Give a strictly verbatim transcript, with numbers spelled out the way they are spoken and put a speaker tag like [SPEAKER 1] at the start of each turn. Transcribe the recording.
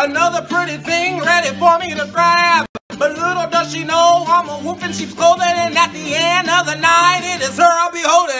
[SPEAKER 1] Another pretty thing ready for me to grab. But little does she know I'm a wolf in sheep's clothing, and at the end of the night, it is her I'll be holding.